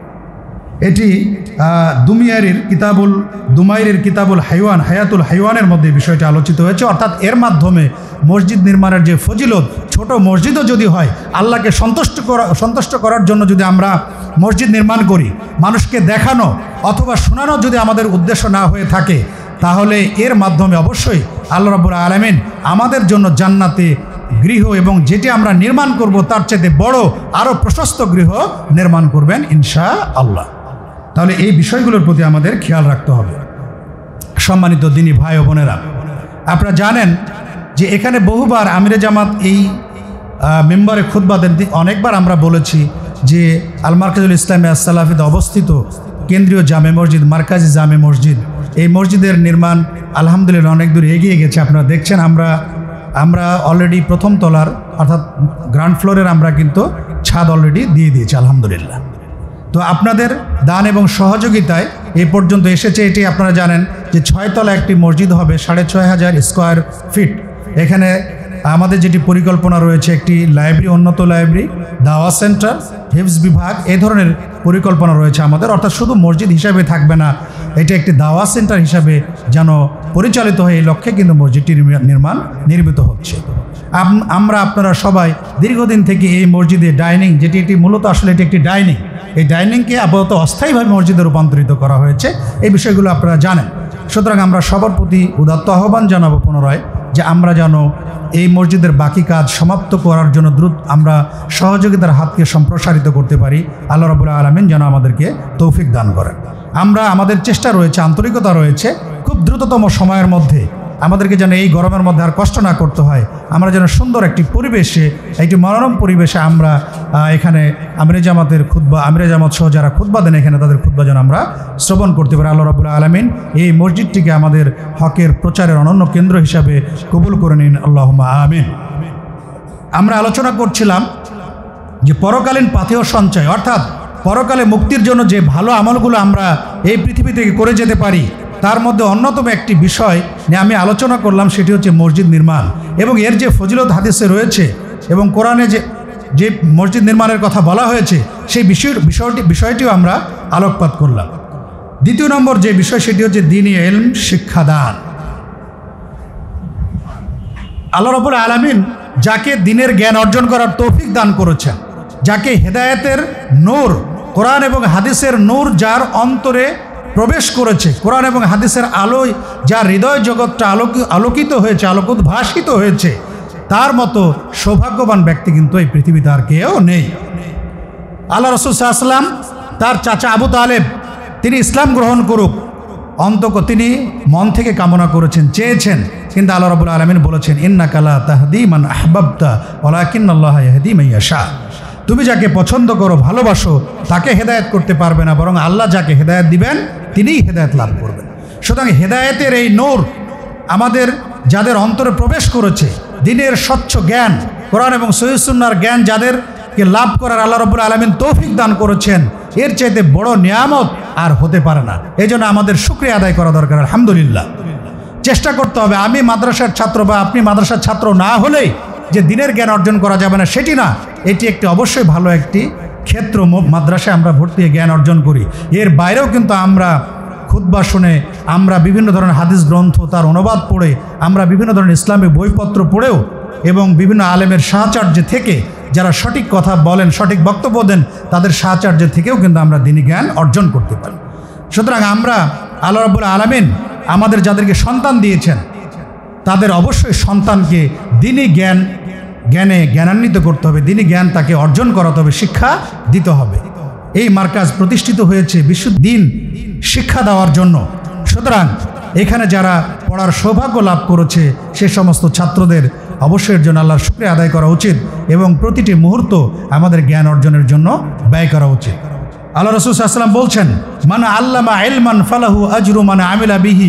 Speaker 1: এটি দুমিয়ারির কিতাবুল দুমাইরের কিতাবুল হাইওয়ান হায়াতুল হাইওয়ানের মধ্যে বিষয়টি আলোচিত হয়েছে। অর্থাৎ এর মাধ্যমে মসজিদ নির্মাণের যে ফজিলত, ছোট মসজিদও যদি হয়, আল্লাহকে সন্তুষ্ট করা সন্তুষ্ট করার জন্য যদি আমরা মসজিদ নির্মাণ করি, মানুষকে দেখানো অথবা শোনানো যদি আমাদের উদ্দেশ্য না হয়ে থাকে, তাহলে এর মাধ্যমে অবশ্যই আল্লাহ রাব্বুল আলামিন আমাদের জন্য জান্নাতে গৃহ এবং যেটি আমরা নির্মাণ করব তার চাইতে বড় আরও প্রশস্ত গৃহ নির্মাণ করবেন ইনশাআল্লাহ। তাহলে এই বিষয়গুলোর প্রতি আমাদের খেয়াল রাখতে হবে। সম্মানিত দিনী ভাই ও বোনেরা, আপনারা জানেন যে এখানে বহুবার আমিরে জামাত এই মেম্বারে খুতবা দেন। অনেকবার আমরা বলেছি যে আল মারকাজুল ইসলামী আস-সালাফিতে অবস্থিত কেন্দ্রীয় জামে মসজিদ, মারকাজি জামে মসজিদ, এই মসজিদের নির্মাণ আলহামদুলিল্লাহ অনেক দূর এগিয়ে গেছে। আপনারা দেখছেন আমরা আমরা অলরেডি প্রথম তলার অর্থাৎ গ্রাউন্ড ফ্লোরের আমরা কিন্তু ছাদ অলরেডি দিয়ে দিয়েছি আলহামদুলিল্লাহ। তো আপনাদের দান এবং সহযোগিতায় এই পর্যন্ত এসেছে। এটি আপনারা জানেন যে ছয়তলা একটি মসজিদ হবে, সাড়ে ছয় হাজার স্কোয়ার ফিট। এখানে আমাদের যেটি পরিকল্পনা রয়েছে, একটি লাইব্রেরি, উন্নত লাইব্রেরি, দাওয়া সেন্টার, হিফজ বিভাগ, এই ধরনের পরিকল্পনা রয়েছে আমাদের। অর্থাৎ শুধু মসজিদ হিসাবে থাকবে না, এটি একটি দাওয়া সেন্টার হিসাবে যেন পরিচালিত হয়, এই লক্ষ্যে কিন্তু মসজিদটি নির্মাণ নির্মিত হচ্ছে। আমরা আপনারা সবাই দীর্ঘদিন থেকে এই মসজিদে ডাইনিং, যেটি এটি মূলত আসলে এটি একটি ডাইনিং, এই ডাইনিংকে আপাতত অস্থায়ীভাবে মসজিদে রূপান্তরিত করা হয়েছে, এই বিষয়গুলো আপনারা জানেন। সুতরাং আমরা সবার প্রতি উদাত্ত আহ্বান জানাবো পুনরায় যে আমরা যেন এই মসজিদের বাকি কাজ সমাপ্ত করার জন্য দ্রুত আমরা সহযোগিতার হাতকে সম্প্রসারিত করতে পারি। আল্লাহ রাব্বুল আলামিন যেন আমাদেরকে তৌফিক দান করেন। আমরা আমাদের চেষ্টা রয়েছে, আন্তরিকতা রয়েছে, খুব দ্রুততম সময়ের মধ্যে আমাদেরকে যেন এই গরমের মধ্যে আর কষ্ট না করতে হয়, আমরা যেন সুন্দর একটি পরিবেশে, একটি মনোরম পরিবেশে আমরা এখানে আমিরে জামাতের খুতবা, আমিরে জামাত সহ যারা খুতবা দেন এখানে তাদের খুতবা যেন আমরা শ্রবণ করতে পারি। আল্লাহ রাব্বুল আলামিন এই মসজিদটিকে আমাদের হকের প্রচারের অনন্য কেন্দ্র হিসাবে কবুল করে নিন, আল্লাহুম্মা আমিন। আমরা আলোচনা করছিলাম যে পরকালীন পাথেয় সঞ্চয়, অর্থাৎ পরকালে মুক্তির জন্য যে ভালো আমলগুলো আমরা এই পৃথিবী থেকে করে যেতে পারি, তার মধ্যে অন্যতম একটি বিষয় নিয়ে আমি আলোচনা করলাম, সেটি হচ্ছে মসজিদ নির্মাণ এবং এর যে ফজিলত হাদিসে রয়েছে এবং কোরআনে যে যে মসজিদ নির্মাণের কথা বলা হয়েছে সেই বিষয় বিষয়টি বিষয়টিও আমরা আলোকপাত করলাম। দ্বিতীয় নম্বর যে বিষয় সেটি হচ্ছে দ্বীনি ইলম, শিক্ষাদান। আল্লাহ রাব্বুল আলামিন যাকে দ্বীনের জ্ঞান অর্জন করার তৌফিক দান করেছেন, যাকে হেদায়েতের নূর, কোরআন এবং হাদিসের নূর যার অন্তরে প্রবেশ করেছে, কোরআন এবং হাদিসের আলোয় যার হৃদয় জগৎটা আলোক আলোকিত হয়েছে, আলোকোদ্ভাসিত হয়েছে, তার মতো সৌভাগ্যবান ব্যক্তি কিন্তু এই পৃথিবীতে আর কেউ নেই। আল্লাহ রাসূল সাল্লাল্লাহু আলাইহি ওয়াসাল্লাম তার চাচা আবু তালেব তিনি ইসলাম গ্রহণ করুক অন্তত তিনি মন থেকে কামনা করেছেন, চেয়েছেন, কিন্তু আল্লাহ রাব্বুল আলামিন বলেছেন ইন্নাকা লা তাহদি মান আহবাবতা ওয়ালাকিন্নাল্লাহা ইয়াহদি মান ইয়াশা। তুমি যাকে পছন্দ করো, ভালোবাসো, তাকে হেদায়েত করতে পারবে না, বরং আল্লাহ যাকে হেদায়েত দিবেন তিনিই হেদায়েত লাভ করবেন। সুতরাং হেদায়েতের এই নূর আমাদের যাদের অন্তরে প্রবেশ করেছে, দ্বীনের স্বচ্ছ জ্ঞান, কোরআন এবং সহিহ সুন্নাহর জ্ঞান যাদেরকে লাভ করার আল্লাহ রাব্বুল আলামিন তৌফিক দান করেছেন, এর চাইতে বড় নিয়ামত আর হতে পারে না। এই জন্য আমাদের শুকরিয়া আদায় করা দরকার। আলহামদুলিল্লাহ, চেষ্টা করতে হবে। আমি মাদ্রাসার ছাত্র বা আপনি মাদ্রাসার ছাত্র না হলেই যে দ্বীনের জ্ঞান অর্জন করা যাবে না সেটি না, এটি একটি অবশ্যই ভালো একটি ক্ষেত্র। মাদ্রাসায় আমরা ভর্তি হয়ে জ্ঞান অর্জন করি, এর বাইরেও কিন্তু আমরা খুতবা শুনে, আমরা বিভিন্ন ধরনের হাদিস গ্রন্থ তার অনুবাদ পড়ে, আমরা বিভিন্ন ধরনের ইসলামিক বইপত্র পড়েও এবং বিভিন্ন আলেমের সাহচর্য থেকে যারা সঠিক কথা বলেন, সঠিক বক্তব্য দেন, তাদের সাহচর্য থেকেও কিন্তু আমরা দ্বীনি জ্ঞান অর্জন করতে পারি। সুতরাং আমরা আল্লাহ রাব্বুল আলামিন আমাদের যাদেরকে সন্তান দিয়েছেন, তাদের অবশ্যই সন্তানকে দ্বীনি জ্ঞান জ্ঞানে জ্ঞানান্বিত করতে হবে, দ্বীনি জ্ঞান তাকে অর্জন করাতে হবে, শিক্ষা দিতে হবে। এই মার্কাজ প্রতিষ্ঠিত হয়েছে বিশুদ্ধ দ্বীন শিক্ষা দেওয়ার জন্য। সুতরাং এখানে যারা পড়ার সৌভাগ্য লাভ করেছে সে সমস্ত ছাত্রদের অবশ্যই এর জন্য আল্লাহর শুকরিয়া আদায় করা উচিত এবং প্রতিটি মুহূর্ত আমাদের জ্ঞান অর্জনের জন্য ব্যয় করা উচিত। আল্লাহ রাসূল সাল্লাল্লাহু আলাইহি ওয়াসাল্লাম বলছেন, মান আল্লামা ইলমান ফালাহু আজরু মান আমিলা বিহি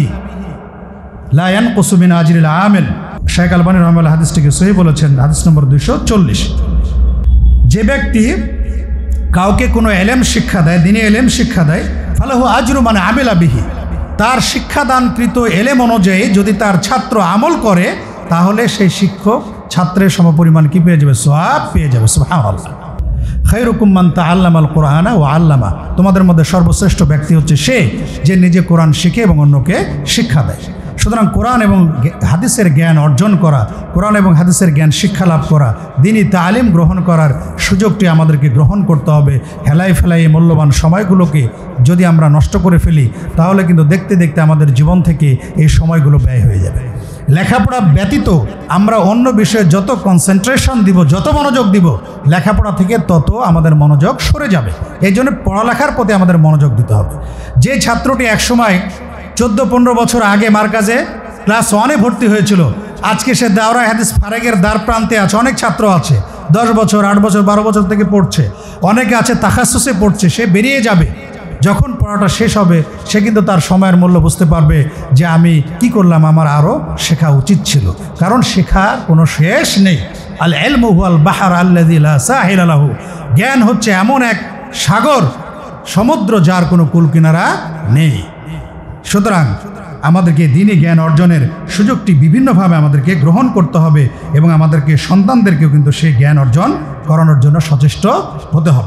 Speaker 1: লা ইয়ানকুসু মিন আজরিল আমিল। শেখ আলবানী রাহমাতুল্লাহ হাদিসটিকে সহিহ বলেছেন, হাদিস নম্বর দুইশো চল্লিশ। যে ব্যক্তি কাউকে কোনো এলেম শিক্ষা দেয়, দ্বীনি এলেম শিক্ষা দেয়, ফালাহু আজরু মান আমিলা বিহি, তার শিক্ষাদানকৃত এলেম অনুযায়ী যদি তার ছাত্র আমল করে তাহলে সেই শিক্ষক ছাত্রের সমপরিমাণ কি পেয়ে যাবে? সওয়াব পেয়ে যাবে। সুবহানাল্লাহ। খায়রুকুম মান তাআল্লামাল কুরআনা ওয়া আল্লামা, তোমাদের মধ্যে সর্বশ্রেষ্ঠ ব্যক্তি হচ্ছে সে যে নিজে কোরআন শিখে এবং অন্যকে শিক্ষা দেয়। সুতরাং কোরআন এবং হাদিসের জ্ঞান অর্জন করা, কোরআন এবং হাদিসের জ্ঞান শিক্ষা লাভ করা, দ্বীনি তালিম গ্রহণ করার সুযোগটি আমাদেরকে গ্রহণ করতে হবে। হেলাই ফেলাই এই মূল্যবান সময়গুলোকে যদি আমরা নষ্ট করে ফেলি তাহলে কিন্তু দেখতে দেখতে আমাদের জীবন থেকে এই সময়গুলো ব্যয় হয়ে যাবে। লেখাপড়া ব্যতীত আমরা অন্য বিষয়ে যত কনসেন্ট্রেশন দিব, যত মনোযোগ দিব, লেখাপড়া থেকে তত আমাদের মনোযোগ সরে যাবে। এই জন্য পড়ালেখার প্রতি আমাদের মনোযোগ দিতে হবে। যে ছাত্রটি একসময় চোদ্দো পনেরো বছর আগে মার্কাজে ক্লাস ওয়ানে ভর্তি হয়েছিল, আজকে সে দাওরা হাদিস ফারেগের দ্বার প্রান্তে আছে। অনেক ছাত্র আছে দশ বছর আট বছর বারো বছর থেকে পড়ছে, অনেকে আছে তাখাসুসে পড়ছে। সে বেরিয়ে যাবে, যখন পড়াটা শেষ হবে সে কিন্তু তার সময়ের মূল্য বুঝতে পারবে যে আমি কি করলাম, আমার আরও শেখা উচিত ছিল। কারণ শেখার কোনো শেষ নেই। আল ইলমু হুয়াল বাহর আল্লাযী লা সাহিলা লাহু, জ্ঞান হচ্ছে এমন এক সাগর, সমুদ্র যার কোনো কুল কিনারা নেই। সুতরাং আমাদেরকে দ্বীনি জ্ঞান অর্জনের সুযোগটি বিভিন্নভাবে আমাদেরকে গ্রহণ করতে হবে এবং আমাদেরকে সন্তানদেরকেও কিন্তু সেই জ্ঞান অর্জন করানোর জন্য সচেষ্ট হতে হবে।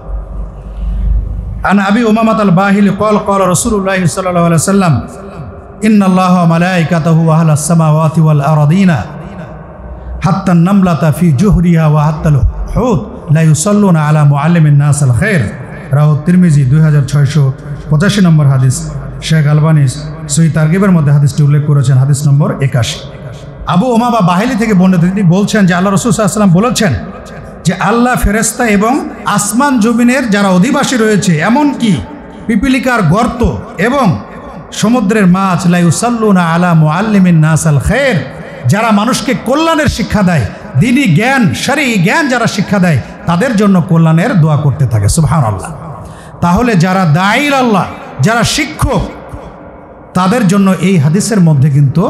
Speaker 1: আন আবি উমামাত আল বাহিলি ক্বাল ক্বালা রাসূলুল্লাহ সাল্লাল্লাহু আলাইহি ওয়াসাল্লাম ইন্নাল্লাহা ওয়া মালাইকাতাহু ওয়া আহলাস সামাওয়াতি ওয়াল আরদিনা হাত্তা আন-নামলাতা ফি জুহরিহা ওয়া হাত্তাল হুত লা ইউসাল্লুনা আলা মুআল্লিমিন নাস আল খায়র। রাওয়াহু তিরমিজি দুই হাজার ছয়শো পঁচাশি নম্বর হাদিস। শেখ আলবানী সহিহ তারগিবের মধ্যে হাদিসটি উল্লেখ করেছেন, হাদিস নম্বর একাশি। আবু উমামা বাহিলি থেকে বর্ণিত, তিনি বলছেন যে আল্লাহ রাসূল সাল্লাল্লাহু আলাইহি ওয়াসাল্লাম বলেছেন যে আল্লাহ ফেরেশতা এবং আসমান জমিনের যারা অধিবাসী রয়েছে, এমনকি পিপিলিকার গর্ত এবং সমুদ্রের মাছ, লা ইউসাল্লুনা আলা মুআল্লিমিন নাস আল খায়র, যারা মানুষকে কল্যাণের শিক্ষা দেয়, দ্বীনি জ্ঞান শরঈ জ্ঞান যারা শিক্ষা দেয়, তাদের জন্য কল্যাণের দোয়া করতে থাকে। সুবহানাল্লাহ। তাহলে যারা দাঈল আল্লাহ, যারা শিক্ষক, তাদের জন্য এই হাদিসের মধ্যে কিন্তু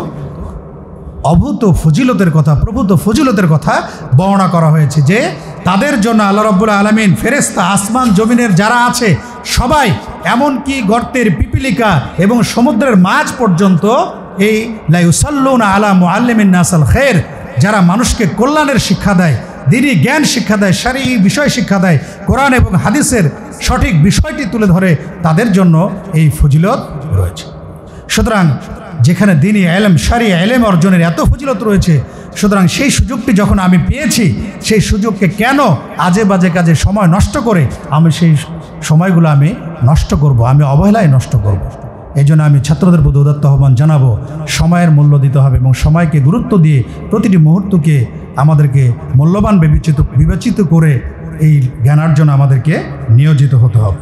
Speaker 1: অভূত ফজিলতের কথা, প্রভূত ফজিলতের কথা বর্ণনা করা হয়েছে যে তাদের জন্য আল্লাহ রাব্বুল আলামিন ফেরেশতা, আসমান জমিনের যারা আছে সবাই, এমনকি গর্তের পিপিলিকা এবং সমুদ্রের মাছ পর্যন্ত, এই লা ইউসাল্লুনা আলা মুআল্লিমিন নাস আল খায়র, যারা মানুষকে কল্যাণের শিক্ষা দেয়, দ্বীনি জ্ঞান শিক্ষা দেয়, শরঈ বিষয় শিক্ষা দেয়, কোরআন এবং হাদিসের সঠিক বিষয়টি তুলে ধরে, তাদের জন্য এই ফজিলত রয়েছে। সুতরাং যেখানে দ্বীনি ইলম, শরঈ ইলম অর্জনের এত ফজিলত রয়েছে, সুতরাং সেই সুযোগটি যখন আমি পেয়েছি, সেই সুযোগকে কেন আজে বাজে কাজে সময় নষ্ট করে আমি সেই সময়গুলো আমি নষ্ট করব, আমি অবহেলায় নষ্ট করব। এই জন্য আমি ছাত্রদের প্রতি উদাত্ত আহ্বান জানাবো, সময়ের মূল্য দিতে হবে এবং সময়কে গুরুত্ব দিয়ে প্রতিটি মুহূর্তকে আমাদেরকে মূল্যবান বিবেচিত বিবেচিত করে এই জ্ঞানার্জন আমাদেরকে নিয়োজিত হতে হবে।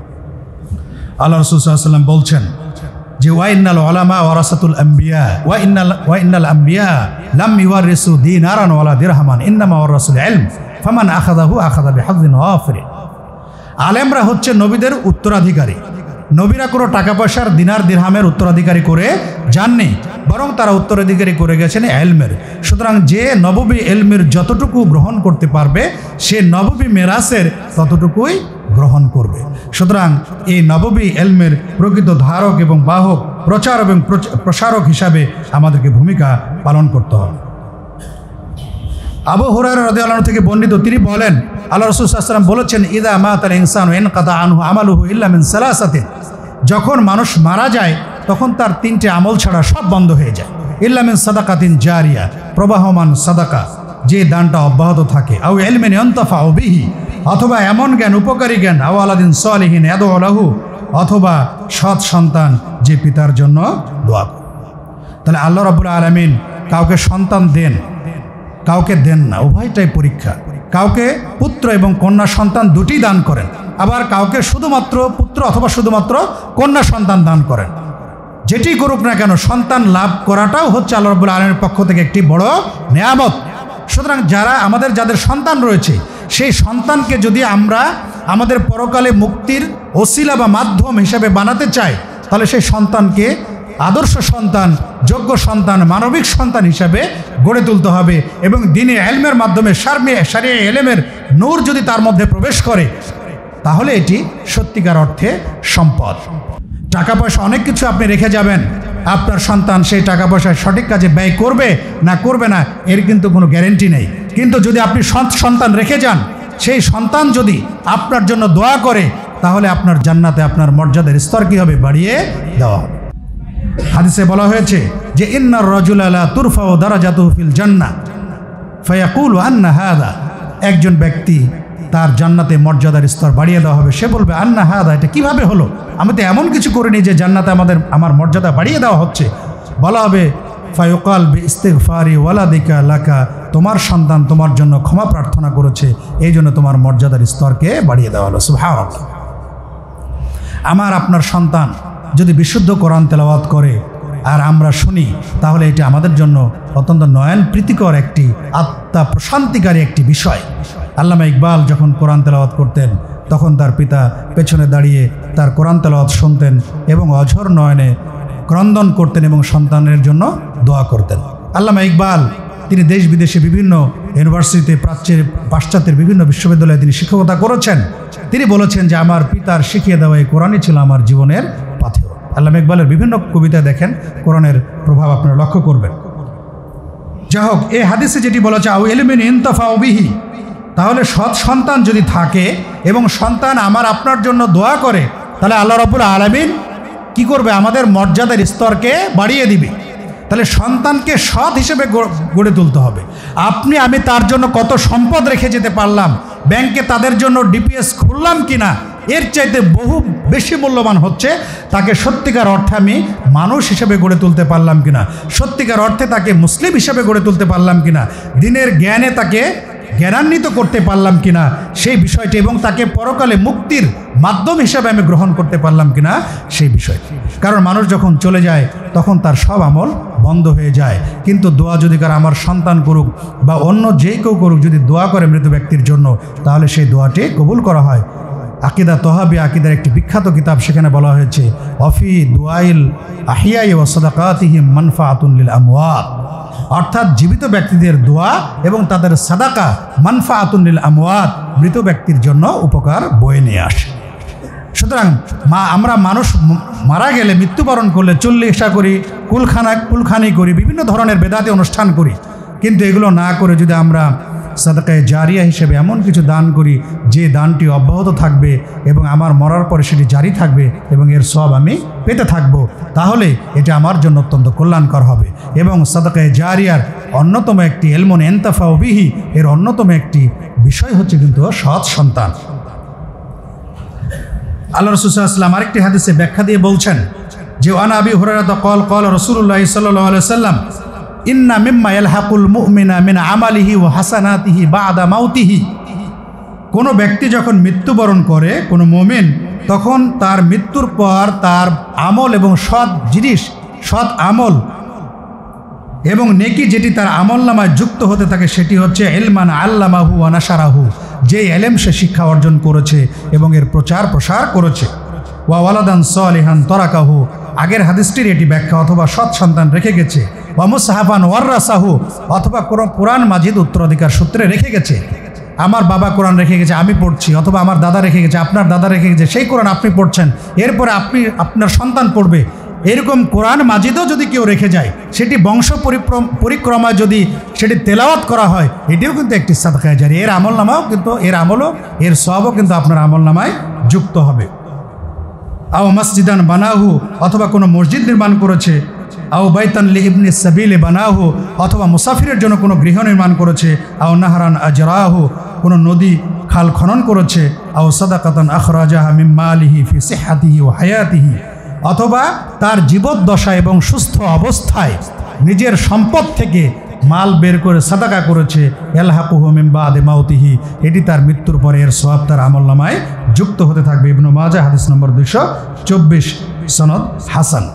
Speaker 1: আল্লাহ রাসূল সাল্লাল্লাহু আলাইহি ওয়াসাল্লাম বলছেন যে ওয়া ইন্নাল উলামা ওয়ারাসাতুল আম্বিয়া ওয়া ইন্নাল ওয়া ইন্নাল আম্বিয়া লাম ইওয়ারিসু দিনারান ওয়ালা দিরহামান ইন্নামা ওয়ারাসুল ইলম ফামান আখাযাহু আখাযা বিহাযিন ওয়াফির। আলেমরা হচ্ছে নবীদের উত্তরাধিকারী। নবীরা কোনো টাকা পয়সার দিনার দিরহামের উত্তরাধিকারী করে যাননি, বরং তারা উত্তরাধিকারী করে গেছেন এলমের। সুতরাং যে নববী এলমের যতটুকু গ্রহণ করতে পারবে, সে নববী মেরাসের ততটুকুই গ্রহণ করবে। সুতরাং এই নববী এলমের প্রকৃত ধারক এবং বাহক, প্রচার এবং প্রসারক হিসাবে আমাদেরকে ভূমিকা পালন করতে হবে। আবু হুরায়রা রাদিয়াল্লাহু আনহু থেকে বর্ণিত, তিনি বলেন আল্লাহ রাসূল সাল্লাল্লাহু আলাইহি ওয়াসাল্লাম বলেছেন ইযা মাতাল ইনসানু ইনকাতা আনহু আমালুহু ইল্লা মিন সালাসাতিন, যখন মানুষ মারা যায় তখন তার তিনটে আমল ছাড়া সব বন্ধ হয়ে যায়। ইল্লা মিন সাদাকাতিন জারিয়া, প্রবাহমান সাদাকা, যে দানটা অব্যাহত থাকে। আও ইলমিন ইয়ানতাফাউ বিহি, অথবা এমন জ্ঞান, উপকারী জ্ঞান। আও ওয়ালাদিন সালিহিন ইয়াদউ লাহু, অথবা সৎ সন্তান যে পিতার জন্য দোয়া করে। তাহলে আল্লাহ রাব্বুল আলামিন কাউকে সন্তান দেন, কাউকে দেন না, উভয়টাই পরীক্ষা। কাউকে পুত্র এবং কন্যা সন্তান দুটি দান করেন, আবার কাউকে শুধুমাত্র পুত্র অথবা শুধুমাত্র কন্যা সন্তান দান করেন। যেটি করুক না কেন, সন্তান লাভ করাটাও হচ্ছে আল্লাহ রাব্বুল আলামিনের পক্ষ থেকে একটি বড় নেয়ামত। সুতরাং যারা আমাদের যাদের সন্তান রয়েছে, সেই সন্তানকে যদি আমরা আমাদের পরকালে মুক্তির ওসিলা বা মাধ্যম হিসেবে বানাতে চাই, তাহলে সেই সন্তানকে আদর্শ সন্তান, যোগ্য সন্তান, মানবিক সন্তান হিসাবে গড়ে তুলতে হবে। এবং দ্বীনে ইলমের মাধ্যমে শারমে শারিয়া ইলমের নূর যদি তার মধ্যে প্রবেশ করে, তাহলে এটি সত্যিকার অর্থে সম্পদ। টাকা পয়সা অনেক কিছু আপনি রেখে যাবেন, আপনার সন্তান সেই টাকা পয়সা সঠিক কাজে ব্যয় করবে না করবে না, এর কিন্তু কোনো গ্যারেন্টি নেই। কিন্তু যদি আপনি সন্তান রেখে যান, সেই সন্তান যদি আপনার জন্য দোয়া করে, তাহলে আপনার জান্নাতে আপনার মর্যাদার স্তর কী হবে? বাড়িয়ে দেওয়া হবে। হাদিসে বলা হয়েছে যে ইন্নার রাজুলা লা তুরফাউ দারাজাতুহু ফিল জান্নাহ ফায়াকুলু আন্না হাদা, একজন ব্যক্তি তার জান্নাতে মর্যাদার স্তর বাড়িয়ে দেওয়া হবে। সে বলবে আন্না হাদা, এটা কিভাবে হলো? আমি তো এমন কিছু করিনি যে জান্নাতে আমাদের আমার মর্যাদা বাড়িয়ে দেওয়া হচ্ছে। বলা হবে ফায়ুকাল বি ইস্তিগফারি ওয়ালাদিকা লাকা, তোমার সন্তান তোমার জন্য ক্ষমা প্রার্থনা করেছে, এই জন্য তোমার মর্যাদার স্তরকে বাড়িয়ে দেওয়া হলো। সুবহানাল্লাহ। আমার আপনার সন্তান যদি বিশুদ্ধ কোরআন তেলাওয়াত করে আর আমরা শুনি, তাহলে এটি আমাদের জন্য অত্যন্ত নয়ন প্রীতিকর একটি আত্মা প্রশান্তিকারী একটি বিষয়। আল্লামা ইকবাল যখন কোরআন তেলাওয়াত করতেন, তখন তার পিতা পেছনে দাঁড়িয়ে তার কোরআন তেলাওয়াত শুনতেন এবং অঝর নয়নে ক্রন্দন করতেন এবং সন্তানের জন্য দোয়া করতেন। আল্লামা ইকবাল তিনি দেশ বিদেশে বিভিন্ন ইউনিভার্সিটিতে, প্রাচ্যের পাশ্চাত্যের বিভিন্ন বিশ্ববিদ্যালয়ে তিনি শিক্ষকতা করেছেন। তিনি বলেছেন যে আমার পিতার শিখিয়ে দেওয়া এই কোরআনই ছিল আমার জীবনের পাথেয়। আল্লামা ইকবালের বিভিন্ন কবিতায় দেখেন কোরআনের প্রভাব আপনারা লক্ষ্য করবেন। যাই হোক, এই হাদিসে যেটি বলেছে আও ইলমিন ইনতাফাউ বিহি, তাহলে সৎ সন্তান যদি থাকে এবং সন্তান আমার আপনার জন্য দোয়া করে, তাহলে আল্লাহ রাব্বুল আলামিন কি করবে? আমাদের মর্যাদার স্তরকে বাড়িয়ে দিবে। তাহলে সন্তানকে সৎ হিসেবে গড়ে তুলতে হবে। আপনি আমি তার জন্য কত সম্পদ রেখে যেতে পারলাম, ব্যাংকে তাদের জন্য ডিপিএস খুললাম কিনা, এর চাইতে বহু বেশি মূল্যবান হচ্ছে তাকে সত্যিকার অর্থে আমি মানুষ হিসেবে গড়ে তুলতে পারলাম কিনা, সত্যিকার অর্থে তাকে মুসলিম হিসেবে গড়ে তুলতে পারলাম কিনা, দিনের জ্ঞানে তাকে জ্ঞানান্বিত করতে পারলাম কিনা সেই বিষয়টি, এবং তাকে পরকালে মুক্তির মাধ্যম হিসাবে আমি গ্রহণ করতে পারলাম কিনা সেই বিষয়টি। কারণ মানুষ যখন চলে যায় তখন তার সব আমল বন্ধ হয়ে যায়। কিন্তু দোয়া যদি কার আমার সন্তান করুক বা অন্য যে কেউ করুক, যদি দোয়া করে মৃত ব্যক্তির জন্য, তাহলে সেই দোয়াটি কবুল করা হয়। আকিদা তহাবি আকিদার একটি বিখ্যাত কিতাব, সেখানে বলা হয়েছে অফি দুআইল আহিয়াই ওয়া সাদাকাতিহিম মানফাআতুন লিল আমওয়াত, অর্থাৎ জীবিত ব্যক্তিদের দোয়া এবং তাদের সাদাকা মানফাআতুন লিল আমওয়াত, মৃত ব্যক্তির জন্য উপকার বয়ে নিয়ে আসে। সুতরাং মা আমরা মানুষ মারা গেলে, মৃত্যুবরণ করলে চল্লিশা করি, কুলখানা কুলখানি করি, বিভিন্ন ধরনের বেদাতে অনুষ্ঠান করি, কিন্তু এগুলো না করে যদি আমরা সাদাকায়ে জারিয়া হিসেবে এমন কিছু দান করি যে দানটি অব্যাহত থাকবে এবং আমার মরার পরে সেটি জারি থাকবে এবং এর সওয়াব আমি পেতে থাকব, তাহলে এটা আমার জন্য অত্যন্ত কল্যাণকর হবে। এবং সাদাকায়ে জারিয়ার অন্যতম একটি ইলমুন ইনতাফাউ বিহি, এর অন্যতম একটি বিষয় হচ্ছে কিন্তু সৎ সন্তান। আল্লাহ রাসূল সাল্লাল্লাহু আলাইহি ওয়াসাল্লাম আরেকটি হাদিসে ব্যাখ্যা দিয়ে বলছেন যে আন আবি হুরায়রা ক্বাল ক্বাল রাসূলুল্লাহ সাল্লাল্লাহু আলাইহি ওয়াসাল্লাম ইন্না মিম্মা ইয়ালহাকুল মুমিনা মিন আমালিহি ওয়া হাসানাতিহি বা'দা মাউতিহি, কোনো ব্যক্তি যখন মৃত্যুবরণ করে, কোনো মুমিন, তখন তার মৃত্যুর পর তার আমল এবং সৎ জিনিস, সৎ আমল এবং নেকি যেটি তার আমলনামায় যুক্ত হতে থাকে, সেটি হচ্ছে ইলমান আল্লামাহু ওয়া নাশারাহু, যে ইলম সে শিক্ষা অর্জন করেছে এবং এর প্রচার প্রসার করেছে। ওয়া ওয়ালাদান সালিহান তারাকাহু, আগের হাদিসটির এটি ব্যাখ্যা, অথবা সৎ সন্তান রেখে গেছে। ওয়া মুসহাফান ওয়ারাসাহু, অথবা কোনো কোরআন মাজিদ উত্তরাধিকার সূত্রে রেখে গেছে। আমার বাবা কোরআন রেখে গেছে, আমি পড়ছি, অথবা আমার দাদা রেখে গেছে, আপনার দাদা রেখে গেছে, সেই কোরআন আপনি পড়ছেন, এরপরে আপনি আপনার সন্তান পড়বে। এরকম কোরআন মাজিদও যদি কেউ রেখে যায়, সেটি বংশ পরিক্রমায় যদি সেটি তেলাওয়াত করা হয়, এটিও কিন্তু একটি সাদকায়ে জারিয়া, এর আমলনামাও কিন্তু এর আমলও এর সওয়াবও কিন্তু আপনার আমলনামায় যুক্ত হবে। আও মসজিদান বানাহু, অথবা কোনো মসজিদ নির্মাণ করেছে, আও বাইতান লি ইবনি সাবিলে বানাহু, অথবা মুসাফিরের জন্য কোনো গৃহ নির্মাণ করেছে, আও নাহরান আজরাহু, কোনো নদী খাল খনন করেছে, আও সাদাকাতান আখরাজাহা মিন মালিহি ফি সিহহাতিহি ওয়া হায়াতিহি, অথবা তার জীবদ্দশা এবং সুস্থ অবস্থায় নিজের সম্পদ থেকে মাল বের করে সাদাকা করেছে, ইয়ালহাকুহু মিন বাদি মাউতিহি, এটি তার মৃত্যুর পরে এর সওয়াব তার আমলনামায় যুক্ত হতে থাকবে। ইবনে মাজাহ হাদিস নম্বর দুইশো চব্বিশ, সনদ হাসান।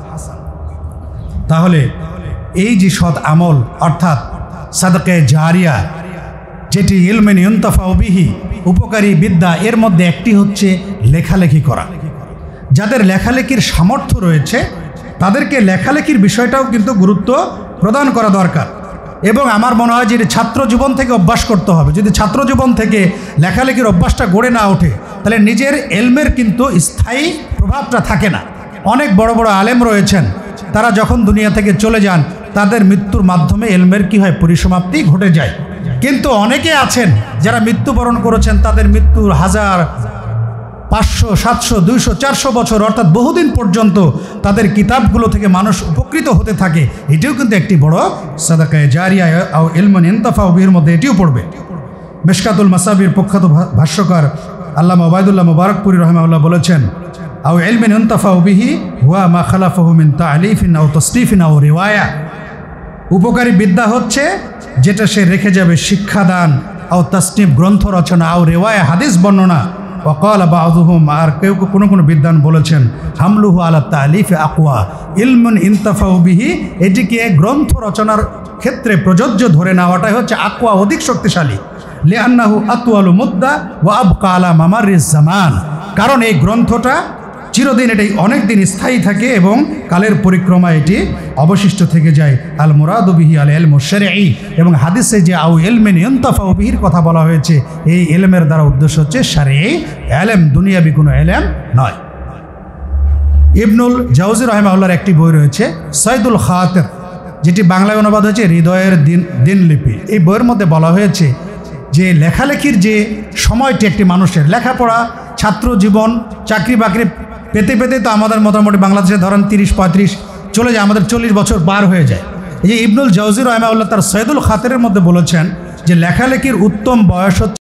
Speaker 1: তাহলে এই যে সৎ আমল অর্থাৎ সাদকা জারিয়া, যেটি ইলমে ইউনতাফাউ বিহি, উপকারী বিদ্যা, এর মধ্যে একটি হচ্ছে লেখালেখি করা। যাদের লেখালেখির সামর্থ্য রয়েছে তাদেরকে লেখালেখির বিষয়টাও কিন্তু গুরুত্ব প্রদান করা দরকার। এবং আমার মনে হয় যে ছাত্র জীবন থেকে অভ্যাস করতে হবে। যদি ছাত্র জীবন থেকে লেখালেখির অভ্যাসটা গড়ে না ওঠে তাহলে নিজের এলমের কিন্তু স্থায়ী প্রভাবটা থাকে না। অনেক বড় বড় আলেম রয়েছেন, তারা যখন দুনিয়া থেকে চলে যান তাদের মৃত্যুর মাধ্যমে এলমের কি হয়, পরিসমাপ্তি ঘটে যায়। কিন্তু অনেকে আছেন যারা মৃত্যুবরণ করেছেন, তাদের মৃত্যুর হাজার পাঁচশো সাতশো দুইশো চারশো বছর অর্থাৎ বহুদিন পর্যন্ত তাদের কিতাবগুলো থেকে মানুষ উপকৃত হতে থাকে। এটিও কিন্তু একটি বড় সাদাকায়ে জারিয়া আও ইলমুন ইনতাফাউ বিহির মধ্যে এটিও পড়বে। মিশকাতুল মাসাবির প্রখ্যাত ভাষ্যকার আল্লামা ওবায়দুল্লাহ মুবারকপুরি রাহিমাহুল্লাহ বলেছেন, আও ইলমুন ইনতাফাউ বিহি হুয়া মা খালাফাহু মিন তা'লিফিন আও তাসনিফিন আও রিওয়ায়া, উপকারী বিদ্যা হচ্ছে যেটা সে রেখে যাবে শিক্ষাদান, আও তাসনিফ গ্রন্থ রচনা, আও রিওয়ায়া হাদিস বর্ণনা। ওয়াকাল বা'যুহুম, আর কেউ কোনো কোনো বিদ্বান বলেছেন, হামলুহু আলা তা'লিফে আকওয়া, ইলমুন ইনতাফাউ বিহি, এটিকে গ্রন্থ রচনার ক্ষেত্রে প্রযোজ্য ধরে নেওয়াটাই হচ্ছে আকওয়া, অধিক শক্তিশালী। লিআন্নাহু আতওয়ালু মুদ্দা ওয়া আবকা আলা মামারিজ জামান, কারণ এই গ্রন্থটা চিরদিন, এটাই অনেক দিন স্থায়ী থাকে এবং কালের পরিক্রমায় এটি অবশিষ্ট থেকে যায়। আল মুরাদু বিহি আল ইলমু শারঈ, এবং হাদিসে যে আও ইলমিন ইনতাফাউ বিহির কথা বলা হয়েছে, এই ইলমের দ্বারা উদ্দেশ্য হচ্ছে শারঈ ইলম, দুনিয়াবি কোনো ইলম নয়। ইবনুল জাওজি রাহিমাহুল্লাহর একটি বই রয়েছে সাইদুল খাতির, যেটি বাংলায় অনুবাদ হয়েছে হৃদয়ের দিন দিনলিপি। এই বইয়ের মধ্যে বলা হয়েছে যে লেখালেখির যে সময়টি একটি মানুষের, লেখাপড়া, ছাত্র জীবন, চাকরি বাকরি পেতে পেতে তো আমাদের মোটামুটি বাংলাদেশে ধরেন তিরিশ পঁয়ত্রিশ চলে যায়, আমাদের চল্লিশ বছর পার হয়ে যায়। এই যে ইবনুল জাওজি রাহিমাহুল্লাহ তার সাইদুল খাতিরের মধ্যে বলেছেন যে লেখালেখির উত্তম বয়স হচ্ছে